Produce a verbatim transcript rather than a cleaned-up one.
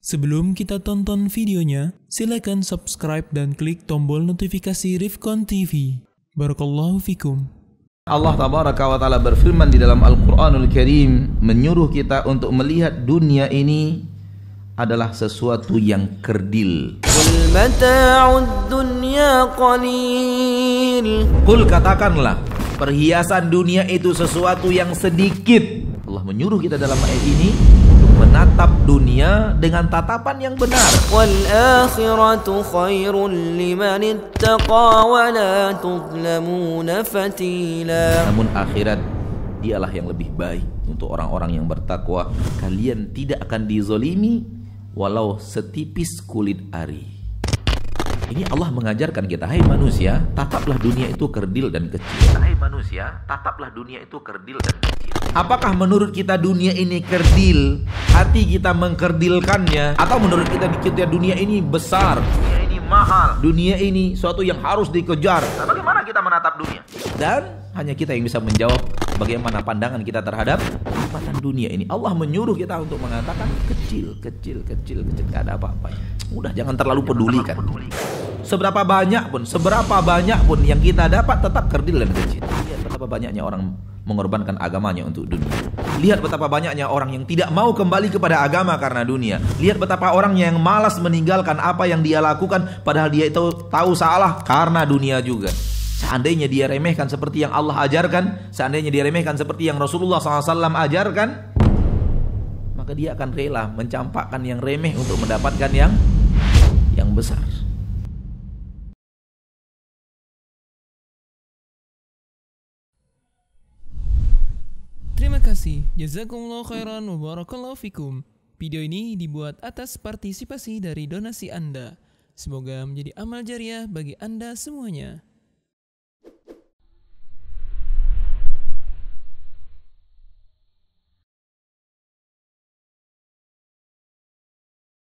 Sebelum kita tonton videonya, silakan subscribe dan klik tombol notifikasi Rifkon T V. Barakallahu fikum. Allah tabaraka wa ta'ala berfirman di dalam Al-Quranul Karim, menyuruh kita untuk melihat dunia ini adalah sesuatu yang kerdil. Qul mata'ud dunya qalil. Qul, katakanlah, perhiasan dunia itu sesuatu yang sedikit. Allah menyuruh kita dalam ayat ini untuk menatap dunia dengan tatapan yang benar. Wal akhiratu khairun liman ittaqa wa la tudlamuna fatila. Namun akhirat dialah yang lebih baik untuk orang-orang yang bertakwa. Kalian tidak akan dizolimi walau setipis kulit ari. Ini Allah mengajarkan kita, hai manusia, tataplah dunia itu kerdil dan kecil. Hai manusia, tataplah dunia itu kerdil dan kecil. Apakah menurut kita dunia ini kerdil, hati kita mengkerdilkannya, atau menurut kita kita dunia ini besar, dunia ini mahal, dunia ini suatu yang harus dikejar? Nah, bagaimana kita menatap dunia? Dan hanya kita yang bisa menjawab bagaimana pandangan kita terhadap nikmatan dunia ini. Allah menyuruh kita untuk mengatakan kecil, kecil, kecil, kecil, gak ada apa-apanya. Udah, jangan terlalu pedulikan. Seberapa banyak pun, seberapa banyak pun yang kita dapat tetap kerdil dan kecil. Lihat betapa banyaknya orang mengorbankan agamanya untuk dunia. Lihat betapa banyaknya orang yang tidak mau kembali kepada agama karena dunia. Lihat betapa orang yang malas meninggalkan apa yang dia lakukan padahal dia itu tahu salah karena dunia juga. Seandainya dia remehkan seperti yang Allah ajarkan, seandainya dia remehkan seperti yang Rasulullah shallallahu alaihi wasallam ajarkan, maka dia akan rela mencampakkan yang remeh untuk mendapatkan yang yang besar. Terima kasih. Jazakumullah khairan wa barakallahu fikum. Video ini dibuat atas partisipasi dari donasi Anda. Semoga menjadi amal jariah bagi Anda semuanya.